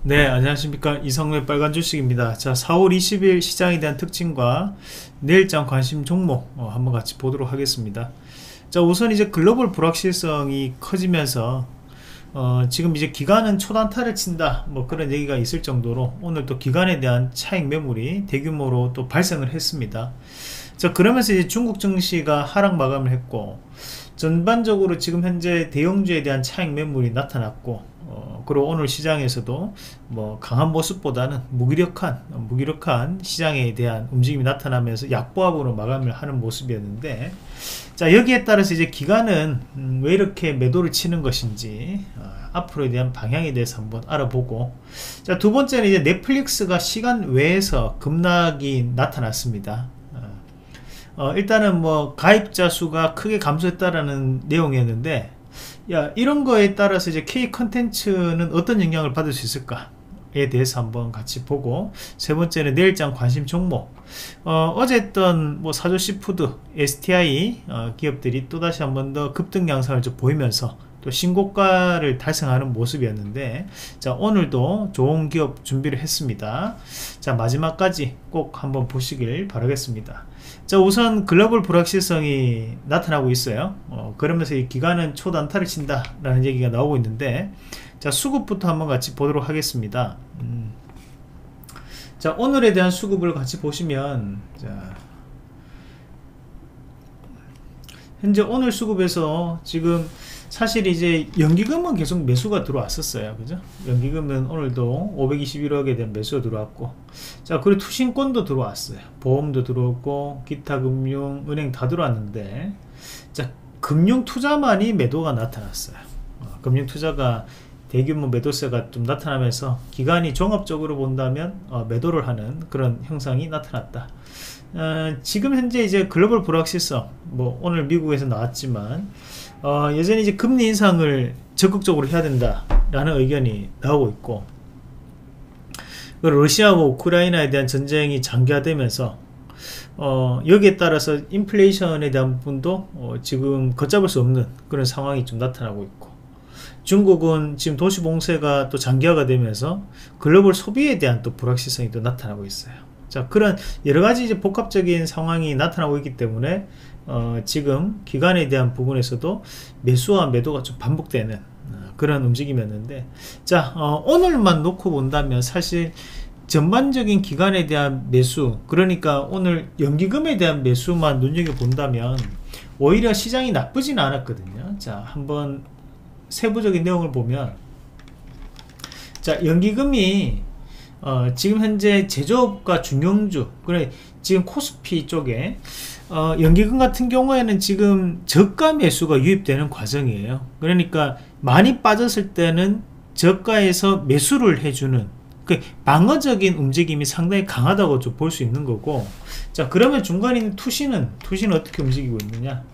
네, 안녕하십니까. 이성의 빨간 주식입니다. 자, 4월 20일 시장에 대한 특징과 내일장 관심 종목 한번 같이 보도록 하겠습니다. 자, 우선 이제 글로벌 불확실성이 커지면서 지금 이제 기관은 초단타를 친다 뭐 그런 얘기가 있을 정도로 오늘 또 기관에 대한 차익 매물이 대규모로 또 발생을 했습니다. 자, 그러면서 이제 중국 증시가 하락 마감을 했고 전반적으로 지금 현재 대형주에 대한 차익 매물이 나타났고 그리고 오늘 시장에서도 뭐 강한 모습보다는 무기력한 시장에 대한 움직임이 나타나면서 약보합으로 마감을 하는 모습이었는데, 자, 여기에 따라서 이제 기관은 왜 이렇게 매도를 치는 것인지 앞으로에 대한 방향에 대해서 한번 알아보고, 자, 두 번째는 이제 넷플릭스가 시간 외에서 급락이 나타났습니다. 일단은 뭐 가입자 수가 크게 감소했다라는 내용이었는데, 야, 이런 거에 따라서 이제 K 컨텐츠는 어떤 영향을 받을 수 있을까에 대해서 한번 같이 보고, 세 번째는 내일장 관심 종목, 어제 했던 뭐 사조시푸드, STI 기업들이 또다시 한번 더 급등 양상을 좀 보이면서 또 신고가를 달성하는 모습이었는데, 자, 오늘도 좋은 기업 준비를 했습니다. 자, 마지막까지 꼭 한번 보시길 바라겠습니다. 자, 우선 글로벌 불확실성이 나타나고 있어요. 그러면서 이 기관은 초단타를 친다 라는 얘기가 나오고 있는데, 자, 수급부터 한번 같이 보도록 하겠습니다. 자, 오늘에 대한 수급을 같이 보시면, 자, 현재 오늘 수급에서 지금 사실 이제 연기금은 계속 매수가 들어왔었어요. 그죠? 연기금은 오늘도 521억에 대한 매수가 들어왔고, 자, 그리고 투신권도 들어왔어요. 보험도 들어왔고, 기타 금융, 은행 다 들어왔는데, 자, 금융 투자만이 매도가 나타났어요. 금융 투자가 대규모 매도세가 좀 나타나면서 기관이 종합적으로 본다면 매도를 하는 그런 형상이 나타났다. 지금 현재 이제 글로벌 불확실성, 뭐 오늘 미국에서 나왔지만 여전히 이제 금리 인상을 적극적으로 해야 된다라는 의견이 나오고 있고, 러시아와 우크라이나에 대한 전쟁이 장기화되면서 여기에 따라서 인플레이션에 대한 부분도 지금 걷잡을 수 없는 그런 상황이 좀 나타나고 있고, 중국은 지금 도시 봉쇄가 또 장기화가 되면서 글로벌 소비에 대한 또 불확실성이 또 나타나고 있어요. 자, 그런 여러가지 이제 복합적인 상황이 나타나고 있기 때문에 지금 기관에 대한 부분에서도 매수와 매도가 좀 반복되는 그런 움직임이었는데, 자, 오늘만 놓고 본다면 사실 전반적인 기관에 대한 매수, 그러니까 오늘 연기금에 대한 매수만 눈여겨본다면 오히려 시장이 나쁘진 않았거든요. 자, 한번 세부적인 내용을 보면, 자, 연기금이 지금 현재 제조업과 중형주, 그래 지금 코스피 쪽에 연기금 같은 경우에는 지금 저가 매수가 유입되는 과정이에요. 그러니까 많이 빠졌을 때는 저가에서 매수를 해주는 그 방어적인 움직임이 상당히 강하다고 좀 볼 수 있는 거고, 자, 그러면 중간에 있는 투신은 어떻게 움직이고 있느냐.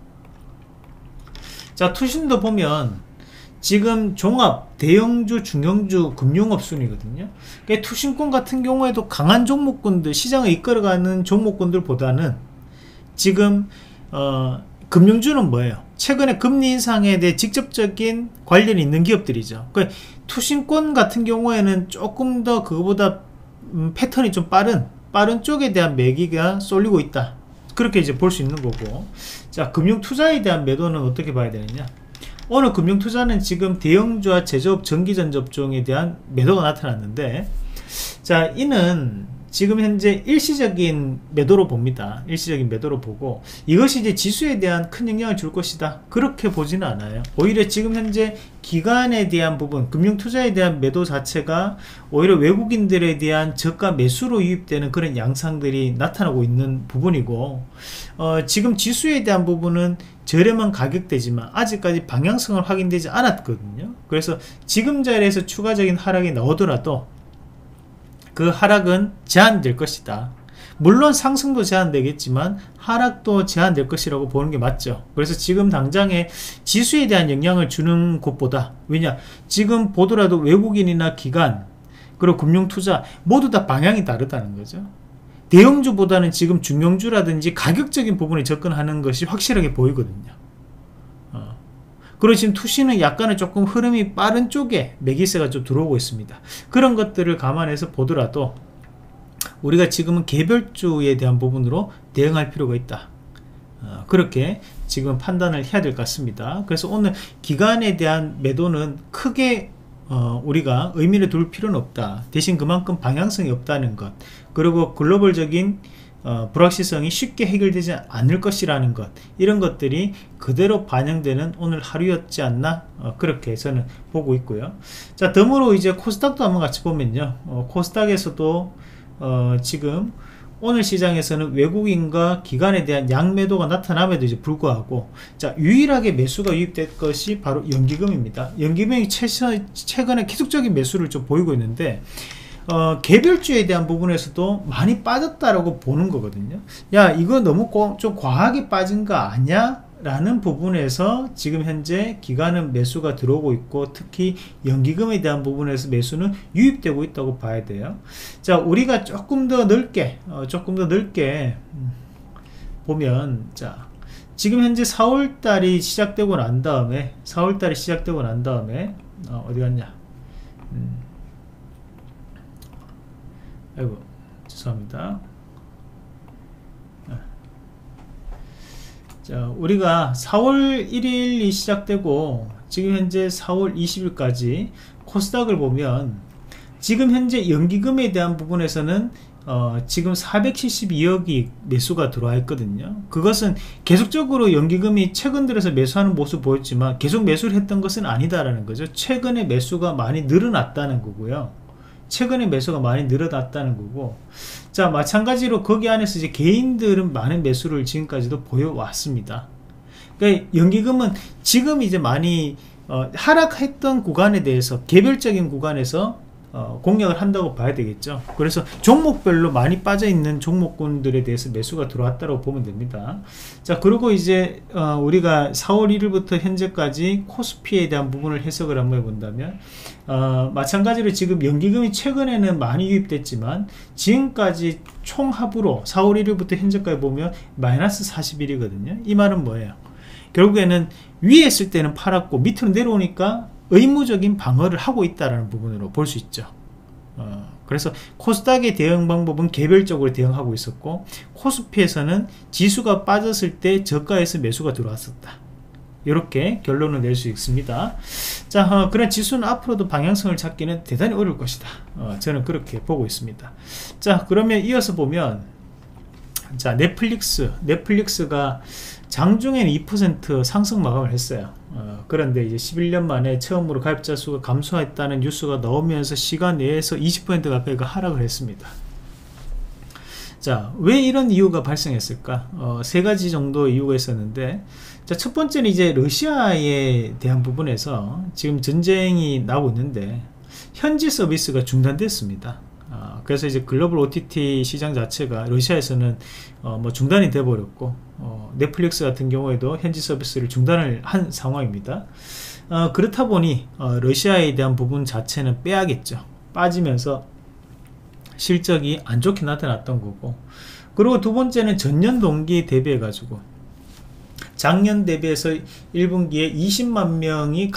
자, 투신도 보면 지금 종합, 대형주, 중형주, 금융업 순이거든요. 그러니까 투신권 같은 경우에도 강한 종목군들, 시장을 이끌어가는 종목군들보다는 지금 금융주는 뭐예요? 최근에 금리 인상에 대해 직접적인 관련이 있는 기업들이죠. 그러니까 투신권 같은 경우에는 조금 더 그거보다 패턴이 좀 빠른 쪽에 대한 매기가 쏠리고 있다. 그렇게 이제 볼 수 있는 거고, 자, 금융 투자에 대한 매도는 어떻게 봐야 되느냐? 오늘 금융투자는 지금 대형주와 제조업 전기전 접종에 대한 매도가 나타났는데, 자, 이는 지금 현재 일시적인 매도로 봅니다. 일시적인 매도로 보고, 이것이 이제 지수에 대한 큰 영향을 줄 것이다, 그렇게 보지는 않아요. 오히려 지금 현재 기관에 대한 부분, 금융투자에 대한 매도 자체가 오히려 외국인들에 대한 저가 매수로 유입되는 그런 양상들이 나타나고 있는 부분이고, 지금 지수에 대한 부분은 저렴한 가격대지만 아직까지 방향성을 확인되지 않았거든요. 그래서 지금 자리에서 추가적인 하락이 나오더라도 그 하락은 제한될 것이다. 물론 상승도 제한되겠지만 하락도 제한될 것이라고 보는 게 맞죠. 그래서 지금 당장에 지수에 대한 영향을 주는 곳보다, 왜냐, 지금 보더라도 외국인이나 기관 그리고 금융투자 모두 다 방향이 다르다는 거죠. 대형주보다는 지금 중형주라든지 가격적인 부분에 접근하는 것이 확실하게 보이거든요. 그리고 지금 투시는 약간은 조금 흐름이 빠른 쪽에 매기세가 좀 들어오고 있습니다. 그런 것들을 감안해서 보더라도 우리가 지금은 개별주에 대한 부분으로 대응할 필요가 있다. 그렇게 지금 판단을 해야 될 것 같습니다. 그래서 오늘 기간에 대한 매도는 크게 우리가 의미를 둘 필요는 없다. 대신 그만큼 방향성이 없다는 것, 그리고 글로벌적인 불확실성이 쉽게 해결되지 않을 것이라는 것, 이런 것들이 그대로 반영되는 오늘 하루였지 않나, 그렇게 저는 보고 있고요. 자, 덤으로 이제 코스닥도 한번 같이 보면요, 코스닥에서도 지금 오늘 시장에서는 외국인과 기관에 대한 양매도가 나타남에도 이제 불구하고, 자, 유일하게 매수가 유입된 것이 바로 연기금입니다. 연기금이 최근에 기술적인 매수를 좀 보이고 있는데, 개별주에 대한 부분에서도 많이 빠졌다라고 보는 거거든요. 야, 이거 너무 좀 과하게 빠진 거 아니야? 라는 부분에서 지금 현재 기관은 매수가 들어오고 있고, 특히 연기금에 대한 부분에서 매수는 유입되고 있다고 봐야 돼요. 자, 우리가 조금 더 넓게 보면, 자, 지금 현재 4월달이 시작되고 난 다음에 어디 갔냐? 아이고, 죄송합니다. 자, 우리가 4월 1일이 시작되고 지금 현재 4월 20일까지 코스닥을 보면, 지금 현재 연기금에 대한 부분에서는 지금 472억이 매수가 들어와 있거든요. 그것은 계속적으로 연기금이 최근 들어서 매수하는 모습 보였지만 계속 매수를 했던 것은 아니다라는 거죠. 최근에 매수가 많이 늘어났다는 거고요. 자, 마찬가지로 거기 안에서 이제 개인들은 많은 매수를 지금까지도 보여왔습니다. 그러니까 연기금은 지금 이제 많이 하락했던 구간에 대해서, 개별적인 구간에서 공략을 한다고 봐야 되겠죠. 그래서 종목별로 많이 빠져있는 종목군들에 대해서 매수가 들어왔다고 보면 됩니다. 자, 그리고 이제 우리가 4월 1일부터 현재까지 코스피에 대한 부분을 해석을 한번 해본다면, 마찬가지로 지금 연기금이 최근에는 많이 유입됐지만 지금까지 총합으로 4월 1일부터 현재까지 보면 마이너스 41이거든요. 이 말은 뭐예요? 결국에는 위에 있을 때는 팔았고 밑으로 내려오니까 의무적인 방어를 하고 있다는 부분으로 볼 수 있죠. 그래서 코스닥의 대응 방법은 개별적으로 대응하고 있었고, 코스피에서는 지수가 빠졌을 때 저가에서 매수가 들어왔었다. 이렇게 결론을 낼 수 있습니다. 자, 그런 지수는 앞으로도 방향성을 찾기는 대단히 어려울 것이다. 저는 그렇게 보고 있습니다. 자, 그러면 이어서 보면, 자, 넷플릭스가 장중에는 2% 상승 마감을 했어요. 그런데 이제 11년 만에 처음으로 가입자 수가 감소했다는 뉴스가 나오면서 시간 내에서 20% 가까이가 하락을 했습니다. 자, 왜 이런 이유가 발생했을까? 세 가지 정도 이유가 있었는데, 자, 첫 번째는 이제 러시아에 대한 부분에서 지금 전쟁이 나고 있는데 현지 서비스가 중단됐습니다. 그래서 이제 글로벌 OTT 시장 자체가 러시아에서는 뭐 중단이 돼 버렸고, 넷플릭스 같은 경우에도 현지 서비스를 중단을 한 상황입니다. 그렇다 보니 러시아에 대한 부분 자체는 빼야겠죠. 빠지면서 실적이 안 좋게 나타났던 거고, 그리고 두 번째는 전년 동기 대비해 가지고 작년 대비해서 1분기에 20만 명이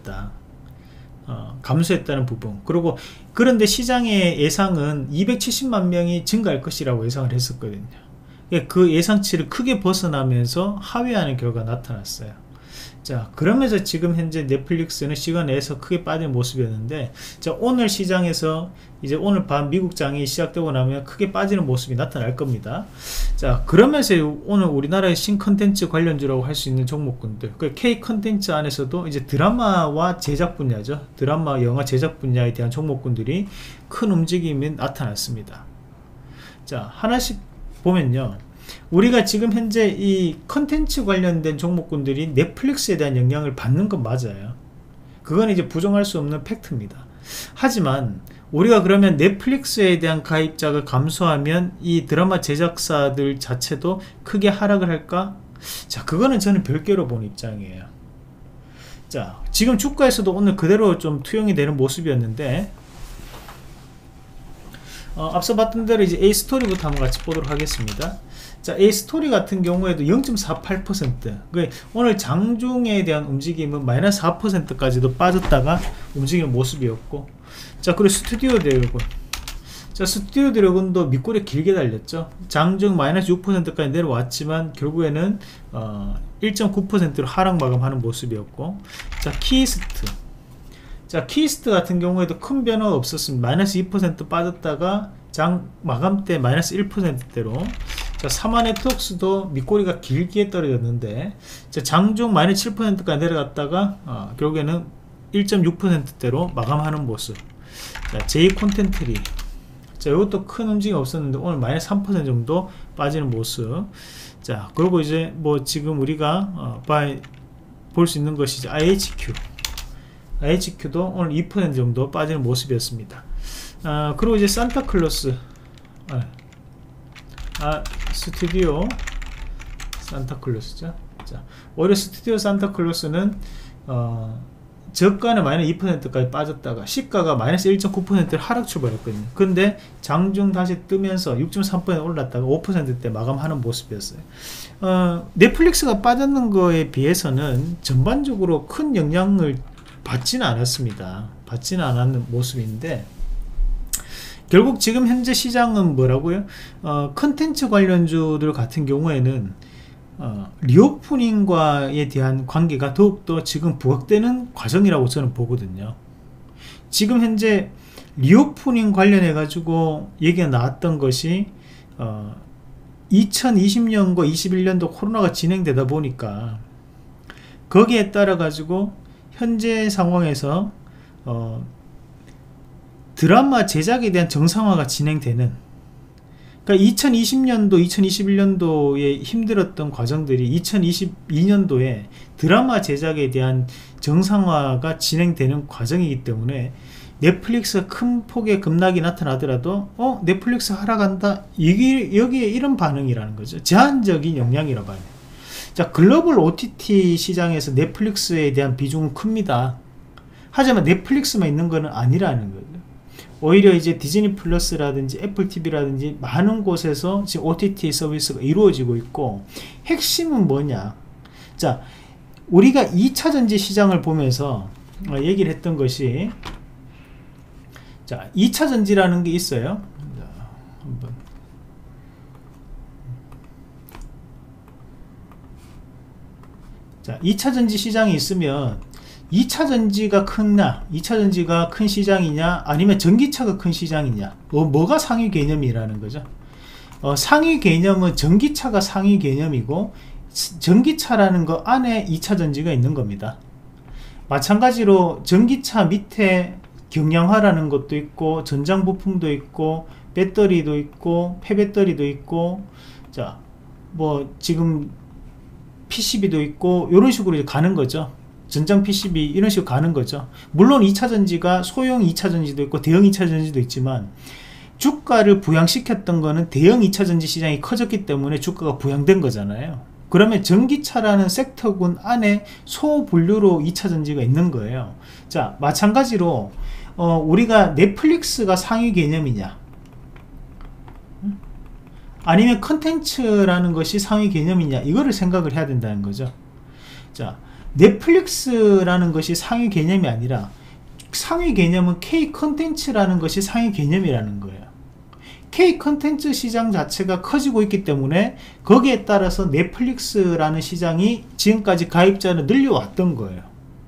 감소했다는 부분. 그리고 그런데 시장의 예상은 270만 명이 증가할 것이라고 예상을 했었거든요. 그 예상치를 크게 벗어나면서 하회하는 결과가 나타났어요. 자, 그러면서 지금 현재 넷플릭스는 시간 내에서 크게 빠진 모습이었는데, 자, 오늘 시장에서 이제 오늘 밤 미국장이 시작되고 나면 크게 빠지는 모습이 나타날 겁니다. 자, 그러면서 오늘 우리나라의 신컨텐츠 관련주라고 할 수 있는 종목군들, 그 K 컨텐츠 안에서도 이제 드라마와 제작 분야죠. 드라마, 영화 제작 분야에 대한 종목군들이 큰 움직임이 나타났습니다. 자, 하나씩 보면요, 우리가 지금 현재 이 컨텐츠 관련된 종목군들이 넷플릭스에 대한 영향을 받는 건 맞아요. 그건 이제 부정할 수 없는 팩트입니다. 하지만 우리가 그러면 넷플릭스에 대한 가입자가 감소하면 이 드라마 제작사들 자체도 크게 하락을 할까? 자, 그거는 저는 별개로 보는 입장이에요. 자, 지금 주가에서도 오늘 그대로 좀 투영이 되는 모습이었는데, 앞서 봤던 대로 이제 A스토리부터 한번 같이 보도록 하겠습니다. 자, A스토리 같은 경우에도 0.48%. 오늘 장중에 대한 움직임은 마이너스 4%까지도 빠졌다가 움직이는 모습이었고, 자, 그리고 스튜디오 드래곤. 자, 스튜디오 드래곤도 밑꼬리 길게 달렸죠. 장중 마이너스 6%까지 내려왔지만 결국에는 1.9%로 하락 마감하는 모습이었고, 자, 키스트. 자, 키스트 같은 경우에도 큰 변화가 없었습니다. 마이너스 2% 빠졌다가 장 마감 때 마이너스 1%대로. 자, 사마네트웍스도 밑꼬리가 길게 떨어졌는데, 자, 장중 마이너스 7%까지 내려갔다가 결국에는 1.6%대로 마감하는 모습. 자, J 콘텐트리. 자, 이것도 큰 움직임이 없었는데 오늘 마이너스 3% 정도 빠지는 모습. 자, 그리고 이제 뭐 지금 우리가 볼 수 있는 것이 이제 IHQ도 오늘 2% 정도 빠지는 모습이었습니다. 그리고 이제 산타클로스, 스튜디오 산타클로스죠. 자, 오히려 스튜디오 산타클로스는 저가는 마이너스 2%까지 빠졌다가 시가가 마이너스 1.9%를 하락 출발했거든요. 근데 장중 다시 뜨면서 6.3% 올랐다가 5%대 마감하는 모습이었어요. 넷플릭스가 빠졌는 거에 비해서는 전반적으로 큰 영향을 받지는 않았습니다. 받지는 않았는 모습인데, 결국 지금 현재 시장은 뭐라고요? 컨텐츠 관련주들 같은 경우에는 리오프닝과에 대한 관계가 더욱더 지금 부각되는 과정이라고 저는 보거든요. 지금 현재 리오프닝 관련해 가지고 얘기가 나왔던 것이 2020년과 21년도 코로나가 진행되다 보니까 거기에 따라 가지고 현재 상황에서 드라마 제작에 대한 정상화가 진행되는, 그러니까 2020년도, 2021년도에 힘들었던 과정들이 2022년도에 드라마 제작에 대한 정상화가 진행되는 과정이기 때문에 넷플릭스가 큰 폭의 급락이 나타나더라도 넷플릭스 하락한다, 여기에 이런 반응이라는 거죠. 제한적인 영향이라 봐요. 자, 글로벌 OTT 시장에서 넷플릭스에 대한 비중은 큽니다. 하지만 넷플릭스만 있는 것은 아니라는 거죠. 오히려 이제 디즈니 플러스라든지 애플 TV라든지 많은 곳에서 지금 OTT 서비스가 이루어지고 있고, 핵심은 뭐냐? 자, 우리가 2차전지 시장을 보면서 얘기를 했던 것이, 자, 2차전지라는 게 있어요. 자, 한번. 자, 2차전지 시장이 있으면 2차전지가 크냐, 2차전지가 큰 시장이냐, 아니면 전기차가 큰 시장이냐, 뭐가 상위 개념이라는 거죠. 상위 개념은 전기차가 상위 개념이고, 전기차라는 거 안에 2차전지가 있는 겁니다. 마찬가지로 전기차 밑에 경량화라는 것도 있고, 전장 부품도 있고, 배터리도 있고, 폐배터리도 있고, 자, 뭐 지금 PCB도 있고, 이런 식으로 가는 거죠. 전장 PCB 이런 식으로 가는 거죠. 물론 2차전지가 소형 2차전지도 있고 대형 2차전지도 있지만, 주가를 부양시켰던 거는 대형 2차전지 시장이 커졌기 때문에 주가가 부양된 거잖아요. 그러면 전기차라는 섹터군 안에 소분류로 2차전지가 있는 거예요. 자, 마찬가지로 우리가 넷플릭스가 상위 개념이냐, 아니면 컨텐츠라는 것이 상위 개념이냐, 이거를 생각을 해야 된다는 거죠. 자, 넷플릭스라는 것이 상위 개념이 아니라 상위 개념은 K 컨텐츠라는 것이 상위 개념이라는 거예요. K 컨텐츠 시장 자체가 커지고 있기 때문에 거기에 따라서 넷플릭스라는 시장이 지금까지 가입자를 늘려왔던 거예요.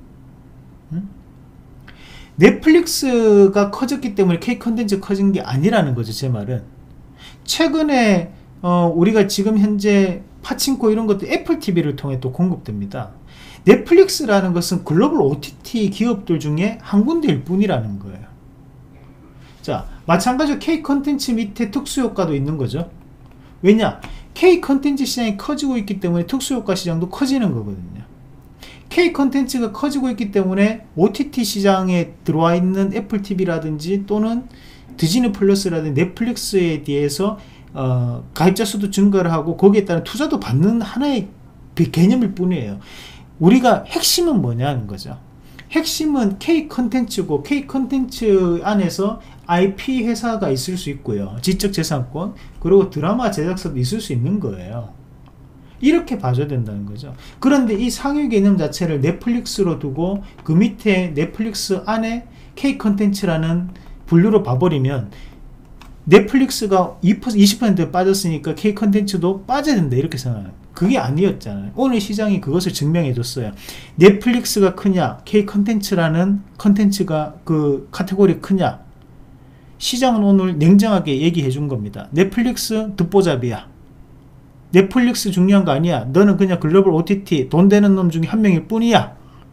넷플릭스가 커졌기 때문에 K 컨텐츠 커진 게 아니라는 거죠. 제 말은 최근에 우리가 지금 현재 파친코 이런 것도 애플 TV를 통해 또 공급됩니다. 넷플릭스라는 것은 글로벌 OTT 기업들 중에 한 군데일 뿐이라는 거예요. 자, 마찬가지로 K 컨텐츠 밑에 특수효과도 있는 거죠. 왜냐? K 컨텐츠 시장이 커지고 있기 때문에 특수효과 시장도 커지는 거거든요. K 컨텐츠가 커지고 있기 때문에 OTT 시장에 들어와 있는 애플 TV라든지 또는 디즈니 플러스라든지 넷플릭스에 대해서 가입자 수도 증가를 하고 거기에 따른 투자도 받는 하나의 개념일 뿐이에요. 우리가 핵심은 뭐냐는 거죠. 핵심은 K 컨텐츠고 K 컨텐츠 안에서 IP 회사가 있을 수 있고요. 지적재산권 그리고 드라마 제작사도 있을 수 있는 거예요. 이렇게 봐줘야 된다는 거죠. 그런데 이 상위 개념 자체를 넷플릭스로 두고 그 밑에 넷플릭스 안에 K 컨텐츠라는 분류로 봐버리면 넷플릭스가 20% 빠졌으니까 K 컨텐츠도 빠져야 된다 이렇게 생각해요. 그게 아니었잖아요. 오늘 시장이 그것을 증명해 줬어요. 넷플릭스가 크냐 K 컨텐츠라는 컨텐츠가 그 카테고리 크냐, 시장은 오늘 냉정하게 얘기해 준 겁니다. 넷플릭스 듣보잡이야. 넷플릭스 중요한 거 아니야. 너는 그냥 글로벌 OTT 돈 되는 놈 중에 한 명일 뿐이야.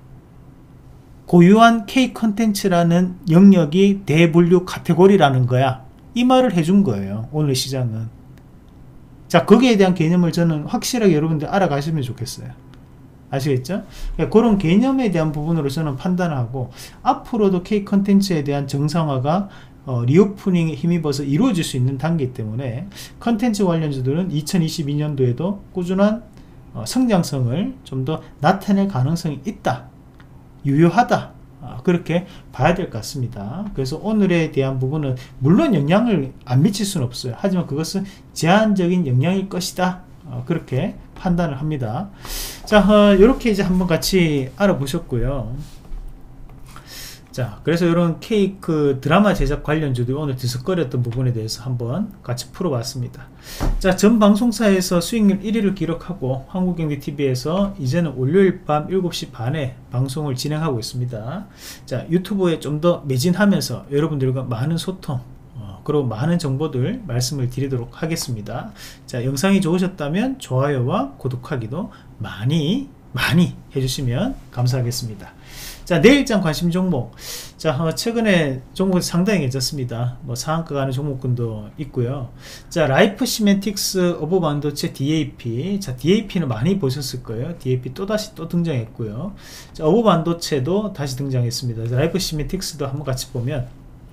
고유한 K 컨텐츠라는 영역이 대분류 카테고리라는 거야. 이 말을 해준 거예요. 오늘 시장은. 자, 거기에 대한 개념을 저는 확실하게 여러분들 알아가시면 좋겠어요. 아시겠죠? 그런 개념에 대한 부분으로 저는 판단을 하고, 앞으로도 K 컨텐츠에 대한 정상화가 리오프닝에 힘입어서 이루어질 수 있는 단계이기 때문에 컨텐츠 관련주들은 2022년도에도 꾸준한 성장성을 좀 더 나타낼 가능성이 있다, 유효하다, 그렇게 봐야 될 것 같습니다. 그래서 오늘에 대한 부분은 물론 영향을 안 미칠 수는 없어요. 하지만 그것은 제한적인 영향일 것이다, 그렇게 판단을 합니다. 자, 이렇게 이제 한번 같이 알아보셨고요. 자, 그래서 이런 케이크 드라마 제작 관련주도 오늘 들썩거렸던 부분에 대해서 한번 같이 풀어봤습니다. 자, 전 방송사에서 수익률 1위를 기록하고 한국경제TV에서 이제는 월요일 밤 7시 반에 방송을 진행하고 있습니다. 자, 유튜브에 좀 더 매진하면서 여러분들과 많은 소통 그리고 많은 정보들 말씀을 드리도록 하겠습니다. 자, 영상이 좋으셨다면 좋아요와 구독하기도 많이 해주시면 감사하겠습니다. 자, 내일장 관심 종목. 자, 최근에 종목이 상당히 괜찮습니다. 뭐 상한가 가는 종목군도 있고요. 자, 라이프 시멘틱스, 어보 반도체, DAP. 자, DAP는 많이 보셨을 거예요. DAP 또다시 등장했고요. 자, 어보 반도체도 다시 등장했습니다. 자, 라이프 시멘틱스도 한번 같이 보면,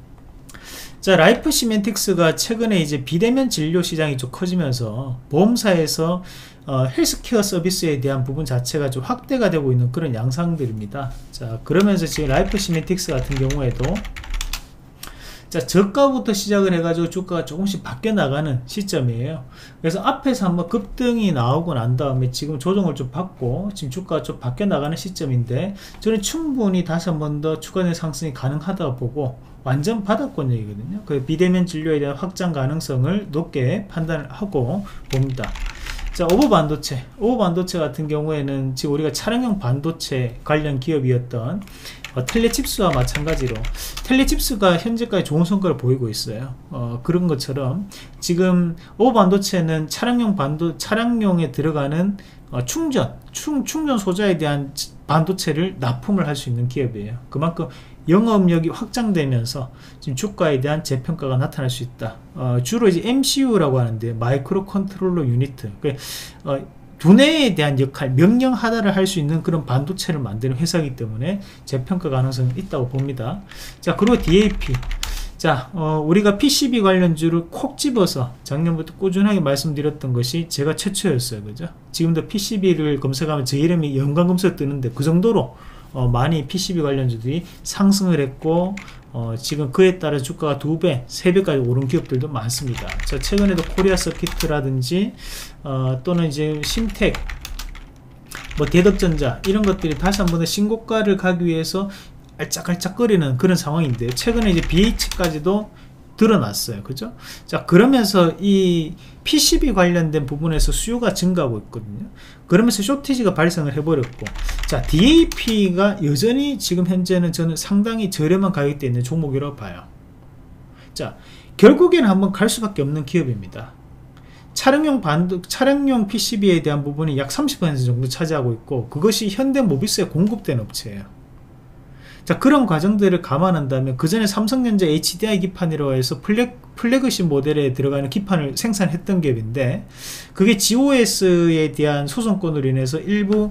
자, 라이프 시멘틱스가 최근에 이제 비대면 진료 시장이 좀 커지면서 보험사에서 헬스케어 서비스에 대한 부분 자체가 좀 확대가 되고 있는 그런 양상들입니다. 자, 그러면서 지금 라이프 시멘틱스 같은 경우에도 자, 저가부터 시작을 해가지고 주가가 조금씩 바뀌어 나가는 시점이에요. 그래서 앞에서 한번 급등이 나오고 난 다음에 지금 조정을 좀 받고 지금 주가가 좀 바뀌어 나가는 시점인데, 저는 충분히 다시 한 번 더 추가적인 상승이 가능하다고 보고 완전 바닥권역이거든요. 그 비대면 진료에 대한 확장 가능성을 높게 판단을 하고 봅니다. 자, 오버 반도체 같은 경우에는 지금 우리가 차량용 반도체 관련 기업이었던 텔레칩스와 마찬가지로 텔레칩스가 현재까지 좋은 성과를 보이고 있어요. 그런 것처럼 지금 오버 반도체는 차량용에 들어가는 충전 소자에 대한 반도체를 납품을 할 수 있는 기업이에요. 그만큼 영업력이 확장되면서 지금 주가에 대한 재평가가 나타날 수 있다. 주로 이제 MCU라고 하는데 마이크로 컨트롤러 유닛, 두뇌에 대한 역할, 명령 하나를 할 수 있는 그런 반도체를 만드는 회사이기 때문에 재평가 가능성이 있다고 봅니다. 자, 그리고 DAP. 자, 우리가 PCB 관련주를 콕 집어서 작년부터 꾸준하게 말씀드렸던 것이 제가 최초였어요. 그죠? 지금도 PCB를 검색하면 제 이름이 연관 검색 뜨는데 그 정도로 많이 PCB 관련주들이 상승을 했고, 지금 그에 따라 주가가 2배, 3배까지 오른 기업들도 많습니다. 자, 최근에도 코리아 서키트라든지 또는 이제 신텍, 뭐 대덕전자 이런 것들이 다시 한 번 더 신고가를 가기 위해서 알짝알짝거리는 그런 상황인데, 최근에 이제 BH까지도 드러났어요. 그죠? 자, 그러면서 이 PCB 관련된 부분에서 수요가 증가하고 있거든요. 그러면서 쇼티지가 발생을 해버렸고, 자, DAP가 여전히 지금 현재는 저는 상당히 저렴한 가격대에 있는 종목이라고 봐요. 자, 결국에는 한번 갈 수밖에 없는 기업입니다. 차량용 PCB에 대한 부분이 약 30% 정도 차지하고 있고, 그것이 현대모비스에 공급된 업체예요. 자, 그런 과정들을 감안한다면 그 전에 삼성전자 HDI 기판이라고 해서 플래그십 모델에 들어가는 기판을 생산했던 기업인데, 그게 GOS에 대한 소송권으로 인해서 일부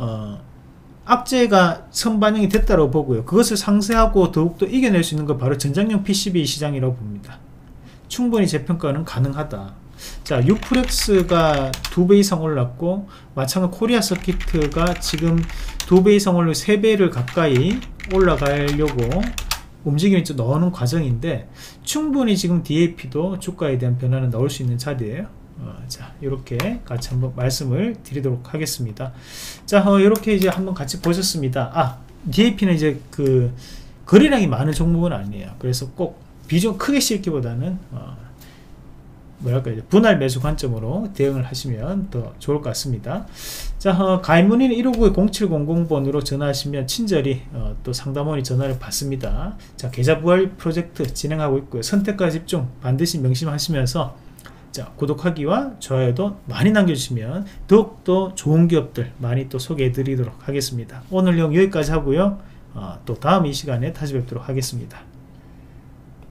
악재가 선반영이 됐다고 보고요. 그것을 상쇄하고 더욱더 이겨낼 수 있는 건 바로 전장용 PCB 시장이라고 봅니다. 충분히 재평가는 가능하다. 자, 유프렉스가 2배 이상 올랐고, 마찬가지로 코리아 서키트가 지금 2배 이상 올리고 3배를 가까이 올라가려고 움직임이 좀 나오는 과정인데, 충분히 지금 DAP도 주가에 대한 변화는 나올 수 있는 자리예요. 자, 이렇게 같이 한번 말씀을 드리도록 하겠습니다. 자, 이렇게 이제 한번 같이 보셨습니다. DAP는 이제 그 거래량이 많은 종목은 아니에요. 그래서 꼭 비중 크게 싣기보다는 뭐랄까, 이제 분할 매수 관점으로 대응을 하시면 더 좋을 것 같습니다. 자, 가입 문의는 159-0700번으로 전화하시면 친절히 또 상담원이 전화를 받습니다. 자, 계좌 부활 프로젝트 진행하고 있고요. 선택과 집중 반드시 명심하시면서, 자, 구독하기와 좋아요도 많이 남겨주시면 더욱더 좋은 기업들 많이 또 소개해 드리도록 하겠습니다. 오늘 내용 여기까지 하고요. 또 다음 이 시간에 다시 뵙도록 하겠습니다.